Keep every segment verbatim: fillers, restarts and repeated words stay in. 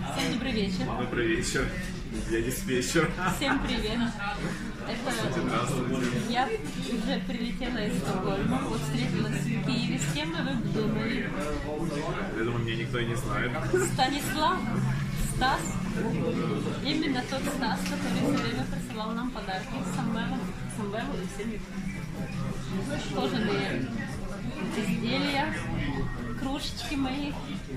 Всем добрый вечер. Добрый вечер. Я диспетчер. Всем привет. Это я уже прилетела из Стокгольма, вот встретилась в Киеве. С кем вы думали? Я думаю, меня никто и не знает. Станислав, Стас. Именно тот Стас, который все время присылал нам подарки. Самвелу, Самвелу и всем кожаные изделия, кружечки мои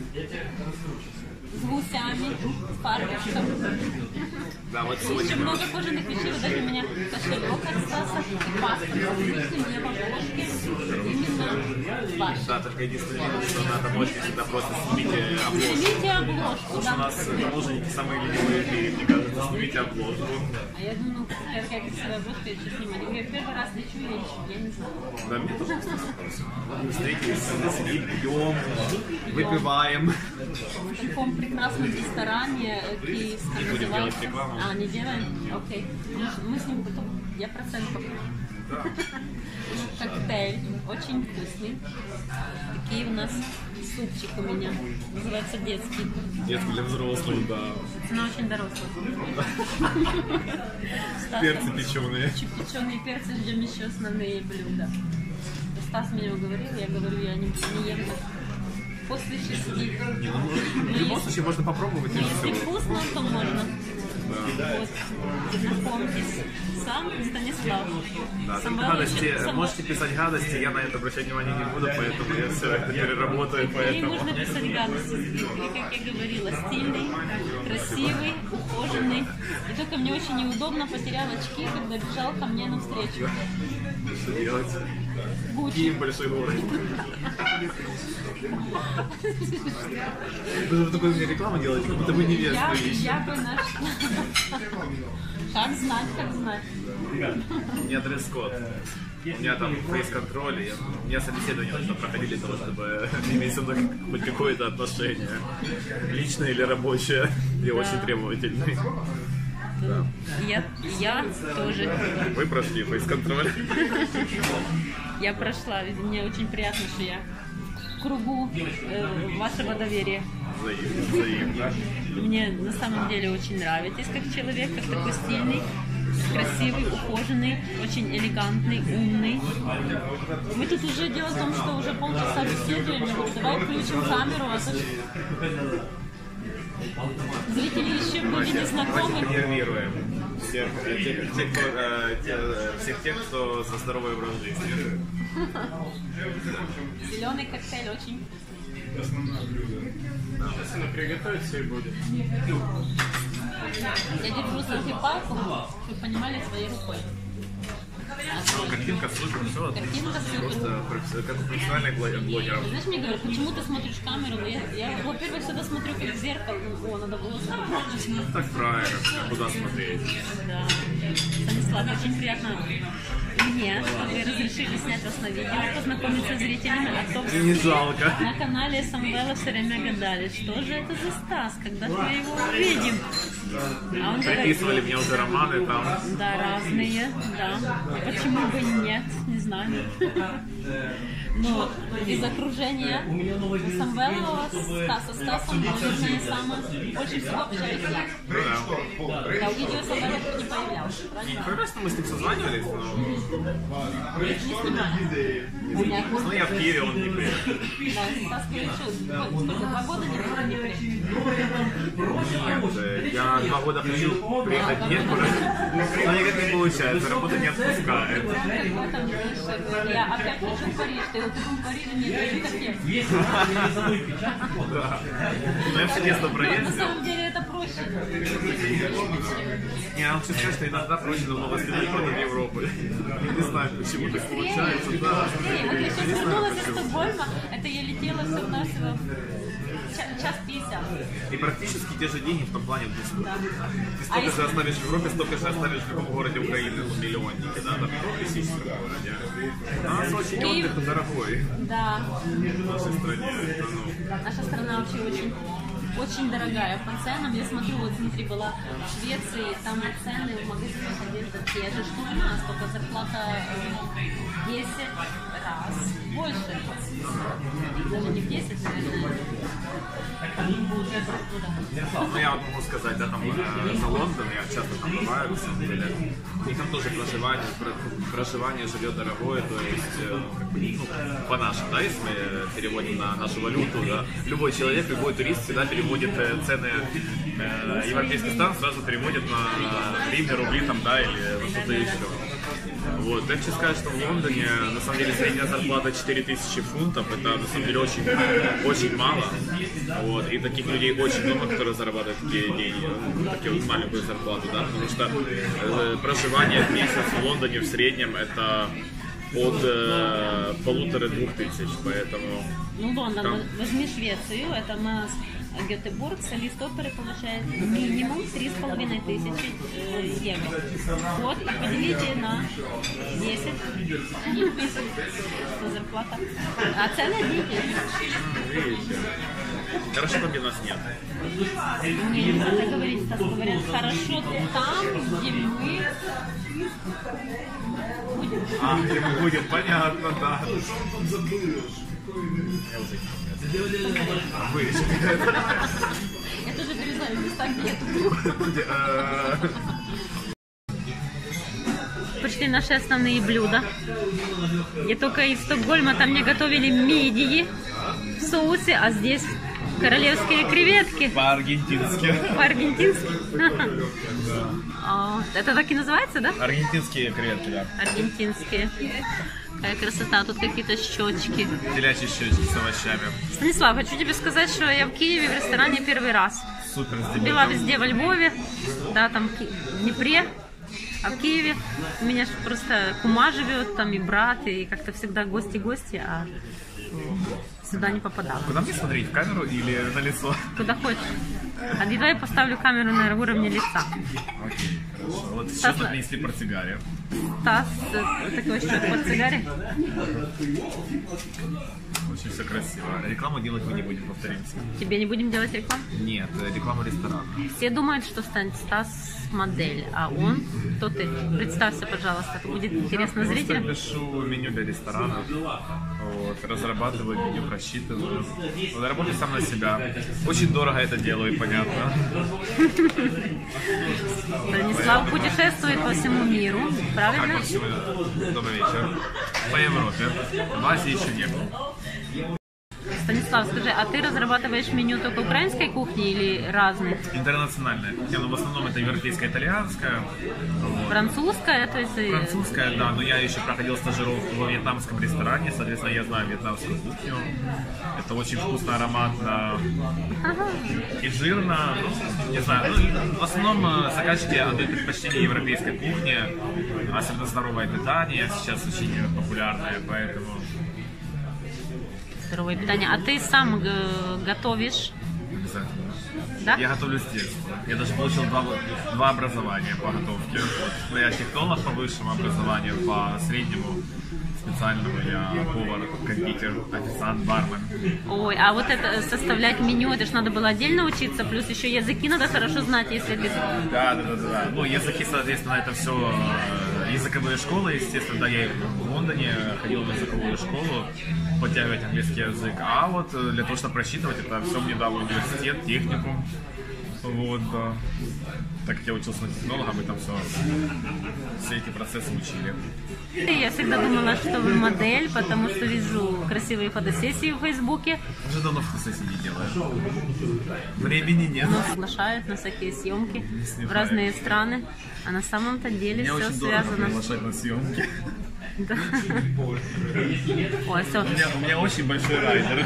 с гусями, с фарбочком. Да, вот Еще много кожаных вещей, вот даже у меня кошелек от Стаса, паспорт, не в обложке, именно ваш. Да, только единственное, что на таможне всегда просто снимите обложку. Снимите обложку, Потому да. что у нас таможенники самые ленивые в мире, мне кажется, снимите обложку. А я думаю, как я красивая обложка, я еще снимаю. Я первый раз лечу, я еще, я не знаю. Да, мне тоже мы встретились, сидим, пьем, выпиваем. В таком прекрасном ресторане киевском. Не будем делать рекламу. А, не делаем? Окей. Мы, мы с ним потом, я процент покажу. Да. Коктейль, очень вкусный. Такие у нас супчик у меня. Называется детский. Детский для взрослых, да. Цена очень дорослая. Перцы печеные. Печеные перцы, ждем еще основные блюда. Стас меня уговорил, я говорю, я не, не ем после шести. Не, ну, в любом случае можно попробовать и Если все. вкусно, то можно. Да. Вот. Знакомьтесь. Сам Станислав. Да, Самвел гадости, еще- Сам- можете писать гадости, я на это обращать внимание не буду, поэтому я все это переработаю, Ей поэтому... можно писать гадости. И, как я говорила, стильный, красивый, ухоженный. И только мне очень неудобно, потерял очки, когда бежал ко мне навстречу. Что делать? Гуччи. Киев большой город. Вы такой мне рекламу делаете, как будто вы невесту Я, ищете. я бы нашла. Как знать, как знать. У меня дресс-код. У меня там фейс-контроль, и у меня собеседование нужно проходить для того, чтобы иметь со мной хоть какое-то отношение. Личное или рабочее. Я Да. очень требовательный. Да. Я, я тоже. Вы прошли фейс-контроль. Я прошла. Мне очень приятно, что я в кругу э, вашего доверия. Взаимно, взаимно. Мне на самом деле очень нравитесь как человек, как такой стильный, красивый, ухоженный, очень элегантный, умный. Мы тут уже дело в том, что уже полчаса беседуем. Я говорю, давай включим камеру, а то зрители еще были не знакомы. Нервируем всех тех, тех, кто, э, те- всех тех, кто за здоровый образ жизни. Зеленый коктейль очень. Приготовить все будет. Я держу салфетку, чтобы понимали, своей рукой. Картинка супер, все. Картинка супер. Просто професс- как у профессиональных блогер- блогеров. Знаешь, мне говорят, почему ты смотришь в камеру? Я, я, во-первых, всегда смотрю как в зеркало. О, надо было смотреть. Так правильно, куда смотреть. Да. Станислав, очень приятно мне, что вы разрешили снять вас на видео, познакомиться с зрителями, а то Не жалко. на канале Самвела все время гадали, что же это за Стас, когда мы его увидим. А он говорит, Приписывали мне уже романы там. да, разные, да. Почему бы и нет, не знаю. Но из окружения Самвела, Стаса, Стасом, наверное, самое больше всего общаюсь я. Да. Я увидела Самвела, как не появлялся, правильно? Прекрасно мы с ним созванивались, но... Не снимаю. Понятно. Ну, я в Киеве, он не приехал. Да, Стас решил, сколько, два года не было не приехал. Нет, э, я два года хочу приехать в Днепр, но никак не получается, работа не отпускает. Я опять хочу в Париж, ты вот в Париже не хочу Да. Но я все детство На проездил. самом деле это проще. Не, я хочу сказать, что иногда проще намного стрелять в Европы. Не знаю, почему так получается, да. Вот я сейчас Не знаю, вернулась из почему. Стокгольма, это я летела всего-навсего ча- час пятьдесят. И практически те же деньги в том плане, то есть, Да. ты столько же оставишь в Европе, столько же оставишь в любом городе Украины, в миллионнике, да, там тысяч в городе. У нас очень Киев- отдых дорогой Да, в нашей стране. Это, ну, наша страна вообще очень, очень дорогая по ценам. Я смотрю, вот смотри, была в Швеции, там цены в магазинах одежды те же, что у нас, только зарплата э, десять раз больше. Даже не в десять, наверное, Ну, я вот могу сказать, да, там э, за Лондон, я часто там бываю, на самом деле. У них там тоже проживание, про- проживание, жилье дорогое, то есть, э, ну, как бы, ну, по-нашему, да, если мы переводим на нашу валюту, да, любой человек, любой турист всегда переводит э, цены э, европейских стран, сразу переводит на гривны, рубли там, да, или на что-то еще. Вот. Я хочу сказать, что в Лондоне на самом деле средняя зарплата четыре тысячи фунтов, это на самом деле очень, очень мало. Вот. И таких людей очень много, которые зарабатывают такие деньги, ну, такие вот маленькую зарплату, да, потому что э, проживание в месяц в Лондоне в среднем это от э, полутора-двух тысяч, поэтому... Ну, Лондон, там... возьми Швецию, это у нас Гетеборг, солист оперы получает минимум три с половиной тысячи э, евро. Вот, и поделите на десять, что зарплата. А цены дикие. Видите? Хорошо, как у нас нет. Мне не надо говорить, Стас, говорят, хорошо там, где мы будем. А, где мы будем, понятно, да. Вырежем. Я тоже перезнаю, места нету. Пришли наши основные блюда. Я только из Стокгольма, там мне готовили мидии в соусе, а здесь королевские креветки. По-аргентински. По-аргентински? Это так и называется, да? Аргентинские креветки, да. Аргентинские. Какая красота, тут какие-то щечки. Телячьи щечки с овощами. Станислав, хочу тебе сказать, что я в Киеве в ресторане первый раз. Супер. Была везде во Львове, да, там в Днепре, а в Киеве у меня ж просто кума живет, там и брат, и как-то всегда гости-гости, а сюда не попадала. Куда мне смотреть, в камеру или на лицо? Куда хочешь. А давай я поставлю камеру на уровне лица. Окей, хорошо. Вот Стас, что-то принесли портсигаре. Стас, такой что под цигаре. Очень все красиво. Рекламу делать мы не будем, повторимся. Тебе не будем делать рекламу? Нет, рекламу ресторана. Все думают, что Стас модель, а он, кто ты? Представься, пожалуйста, это будет интересно Я зрителям. Я пишу меню для ресторана, вот, разрабатываю меню, просчитываю. Вот, работаю сам на себя. Очень дорого это делаю, понятно. Станислав путешествует по всему миру, правильно? Как всего, добрый вечер. По Европе. В Азии еще не был. Станислав, скажи, а ты разрабатываешь меню только украинской кухни или разные? Интернациональная кухня, но в основном это европейская, итальянская. Вот. Французская, то есть... Французская, да, но я еще проходил стажировку во вьетнамском ресторане, соответственно, я знаю вьетнамскую кухню. Это очень вкусно, ароматно Ага. и жирно. Ну, не знаю, ну, в основном заказчики отдают предпочтение европейской кухне, особенно здоровое питание, сейчас очень популярное, поэтому... Здоровое питание. А ты сам э, готовишь? Обязательно. Да? Я готовлю с детства. Я даже получил два, два образования по готовке. Вот. Я технолог по высшему образованию, по среднему специальному я повар, кондитер, официант, бармен. Ой, а вот это составлять меню, это же надо было отдельно учиться, плюс еще языки надо хорошо знать, если ты... Да, да, да, да. Ну, языки, соответственно, это все языковые школы, естественно, да, я и в Лондоне ходил в языковую школу, подтягивать английский язык. А вот для того, чтобы просчитывать, это все мне дал университет, техникум. Вот, да. Так как я учился на технолога, мы там все, все эти процессы учили. Я всегда думала, что вы модель, потому что вижу красивые фотосессии в Фейсбуке. Уже давно фотосессии не делаю. Времени нет. Нас приглашают на всякие съемки в разные страны, а на самом-то деле Мне все очень дорого связано. приглашать на съемки. Да. Ой, все. У меня, у меня очень большой райдер.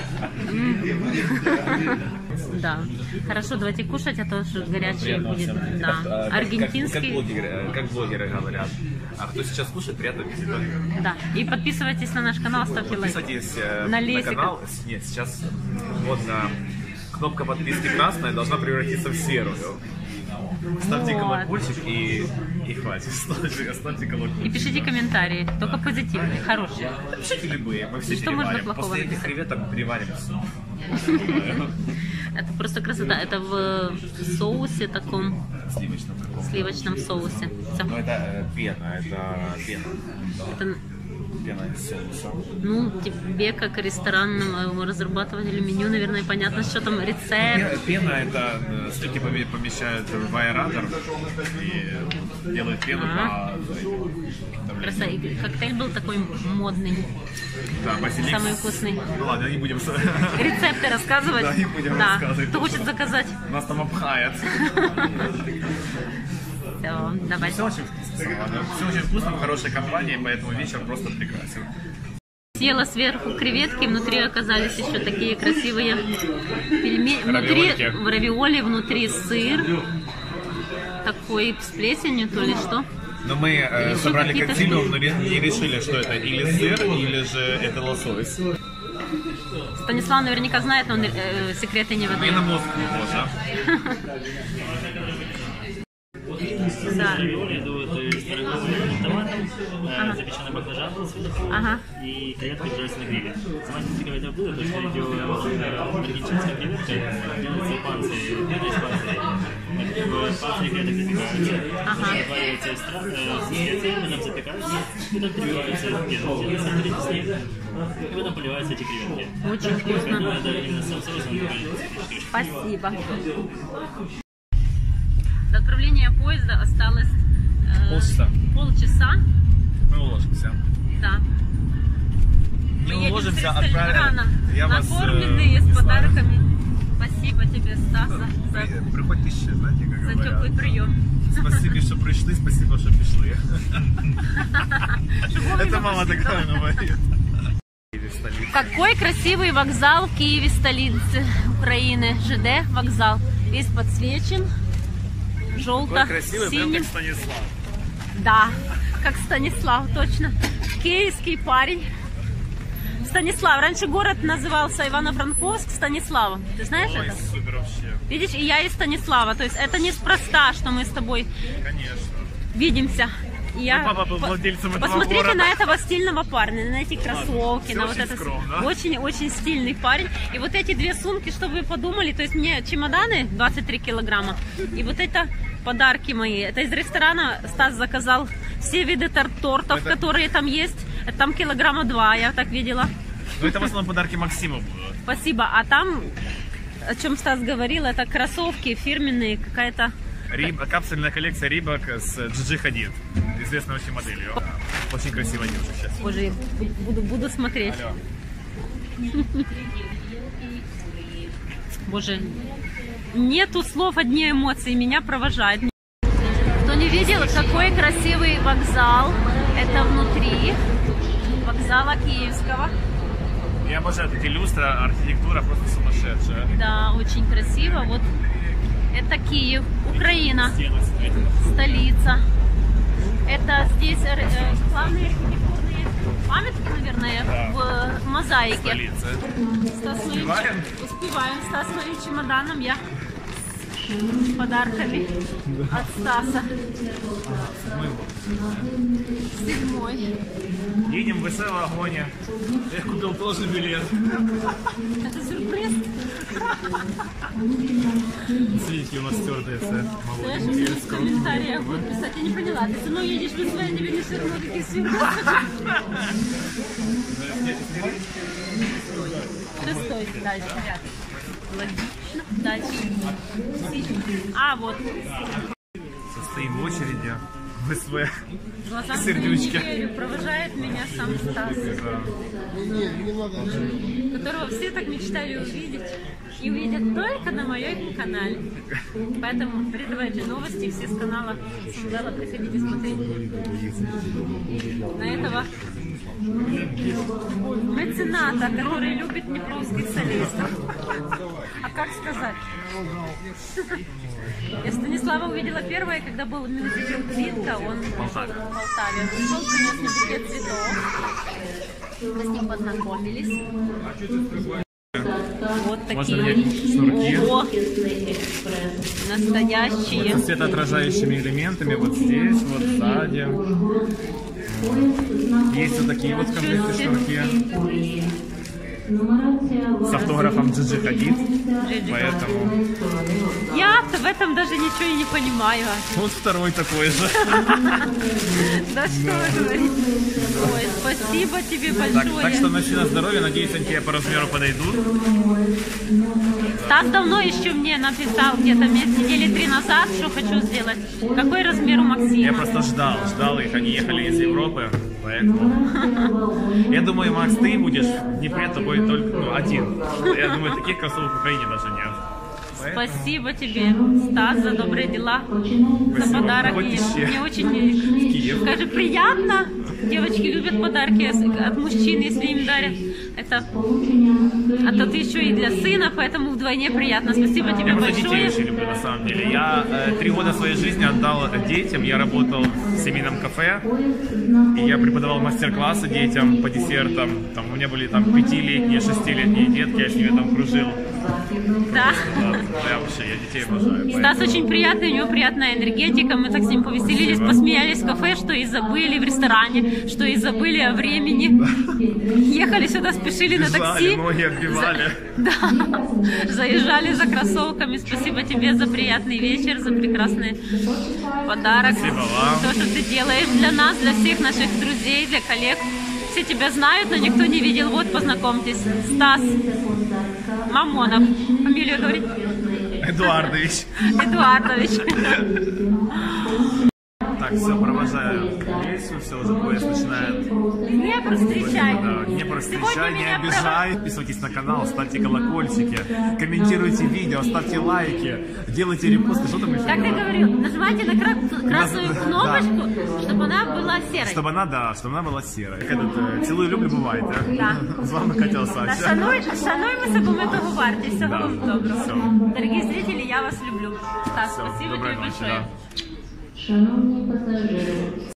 Да. Хорошо, давайте кушать, а то что горячее будет. Да. А, как, Аргентинский. Как, как, блогеры, как блогеры говорят. А кто сейчас кушает, приятно аппетит. Да. И подписывайтесь на наш канал, ставьте лайк. Подписывайтесь э, На на Лесика. канал. Нет, сейчас вот на кнопка подписки красная должна превратиться в серую. Ставьте Вот. колокольчик и, и хватит. Ставьте, ставьте колокольчик. И пишите комментарии, только позитивные, хорошие. Пишите любые, мы все Что можно переварим. плохого После этих написать? креветок переварим все. Это просто красота. Это в соусе таком, Сливочном таком. сливочном соусе. Всё. Ну это э, пена, это пена. Это Пена из соуса. Ну, тебе, как ресторанному разрабатывателю меню, наверное, понятно, что там рецепт. Пена это стыки помещают в аэратор и делают пену А-а. по... Краса. И коктейль был такой модный. Да, базилик. Самый вкусный. Ну ладно, не будем... Рецепты рассказывать? Да, не будем да. рассказывать. Кто хочет заказать? Нас там обхает. Все, давай. Все очень вкусно. Все очень вкусно, в хорошей компании, поэтому вечер просто прекрасен. Съела сверху креветки, внутри оказались еще такие красивые пельмени. Внутри в равиоли, внутри сыр. Такой с плесенью, то ли что. Но мы э, собрали консилиум, но не решили, что это или сыр, или же это лосось. Станислав наверняка знает, но он э, секреты не выдает. И на мозг можно. Да. Идут с торговым томатом, Ага. запеченный баклажан с Ага. и креветки жарятся на гриле. Сама специфика этого блюда, то, что идет аргентинская креветка, делается панцирь, пена из панциря. Панцирь креветок запекаются, Ага. добавляется экстракт с специями, потом запекается, и потом переливается в пену. И потом поливаются эти креветки. Очень вкусно. Ну, это именно сам соус, он такой специфический. Спасибо. До отправления поезда осталось э, Полчаса. полчаса. Мы уложимся. Да. Не Мы едем уложимся, с ресторана, отправим. Я вас, накормленные, э, с не знаю. подарками. Спасибо тебе, Стас, за, за, Приходьте ще, знаете, как за говорят. теплый прием. Спасибо, что пришли, спасибо, что пришли. Это мама такая говорит. Какой красивый вокзал в Киеве, столице Украины. ЖД вокзал. Весь подсвечен. Какой красивый, прям Желто-синим. как Станислав. Да, как Станислав, точно. Киевский парень. Станислав. Раньше город назывался Ивано-Франковск Станиславом. Ты знаешь Ой, это? супер вообще. Видишь, и я из Станислава. То есть это неспроста, что мы с тобой Конечно. видимся. И я... Мой папа был владельцем этого Посмотрите города. на этого стильного парня, на эти кроссовки, Все на очень вот это. скромно. Очень-очень стильный парень. И вот эти две сумки, чтобы вы подумали, то есть мне чемоданы двадцать три килограмма. И вот это подарки мои. Это из ресторана Стас заказал все виды тор- тортов, Это- которые там есть. Там килограмма два, я так видела. Ну это в основном подарки Максиму будут. Спасибо. А там, о чем Стас говорил, это кроссовки фирменные, какая-то... Риб... Капсульная коллекция Рибок с Джиджи Хадид, известной очень моделью. Очень красиво девушка сейчас. Боже, я буду, буду смотреть. Алло. Боже, нету слов, одни эмоции, меня провожает. Кто не видел, какой красивый вокзал, это внутри вокзала Киевского. Я обожаю эти люстра, архитектура просто сумасшедшая. Да, очень красиво. Вот это Киев, Украина, столица. Это здесь э, главные архитектурные памятки, наверное, Да. в мозаике. Столица. Стас своим- Успеваем? Успеваем. Стас своим чемоданом, я с подарками от Стаса. Седьмой. Едем в ВС вагоне. Я купил тоже билет. Это сюрприз. Видите, у нас стюардесса. Знаешь, мне в комментариях будут писать, я не поняла, ты со мной едешь в ВС, я тебе не все равно какие сюрпризы. Шестой, дальше. Логично. Дальше. А, вот. Состоим в очереди. В СВ. Глазам Сердючки. своим не верю. Провожает меня сам Стас, которого все так мечтали увидеть. И увидят только на моем канале. Поэтому передавайте новости все с канала Самвела. Приходите смотреть. На этого мецената, который любит днепровских солистов. А как сказать? Я Станислава увидела первое, когда был мюзикл «Квитка», он пришел в Полтаве. Пришел, принес мне букет цветов. Мы с ним познакомились. Вот Можно такие взять шнурки. Ого! Настоящие. С светоотражающими элементами вот здесь, вот сзади. Есть вот такие вот в комплекте шнурки. С автографом Джиджи Хадид. Поэтому... Я в этом даже ничего и не понимаю. Вот второй такой же. Да что вы говорите? Ой, спасибо тебе Так, большое. так что носи на здоровье, надеюсь, они тебе по размеру подойдут. Стас давно еще мне написал, где-то недели три назад, что хочу сделать. Какой размер у Максима? Я просто ждал, ждал их, они ехали из Европы, поэтому... Я думаю, Макс, ты будешь в Днепре, тобой только ну, один. Я думаю, таких кроссовок в Украине даже нет. Поэтому... Спасибо тебе, Стас, за добрые дела, Спасибо. за подарок. Хоть И еще. мне очень, скажи, приятно. Девочки любят подарки от мужчин, если им дарят. Это, а тут еще и для сына, поэтому вдвойне приятно. Спасибо тебе Я просто детей большое. очень люблю, на самом деле. Я э, три года своей жизни отдал детям. Я работал в семейном кафе, и я преподавал мастер-классы детям по десертам. Там у меня были там пятилетние, шестилетние детки, я с ними там кружил. Да. Да, я вообще, я детей обожаю. Стас поэтому- очень приятный, у него приятная энергетика. Мы так с ним повеселились, Спасибо. посмеялись в кафе, что и забыли в ресторане, что и забыли о времени. Ехали сюда, спешили на Бежали, такси. ноги отбивали. Да, заезжали за кроссовками. Спасибо тебе за приятный вечер, за прекрасный подарок. Спасибо вам. То, что ты делаешь для нас, для всех наших друзей, для коллег. Все тебя знают, но никто не видел. Вот, познакомьтесь. Стас Мамонов. Фамилию говорит? Эдуардович. Эдуардович. Так, все, провожаю Лесю, все, уже поезд начинает. Днепр встречай. Да, не просто Сегодня встречай, не меня обижай. Подписывайтесь на канал, ставьте колокольчики, комментируйте видео, ставьте лайки, делайте репосты. Что там еще? Как ты говорил, нажимайте на кра- красную Да. кнопочку, чтобы она была серой. Чтобы она, да, чтобы она была серой. Как этот, э, цілую, люблю, бувайте. Да. З вами хотел Да, Сася. шануй, шануймося, бо ми того варті. Всього Да. вам доброго. Все. Дорогие зрители, я вас люблю. Стас, Все, спасибо доброй тебе ночи, большое. да. Шановні пасажири,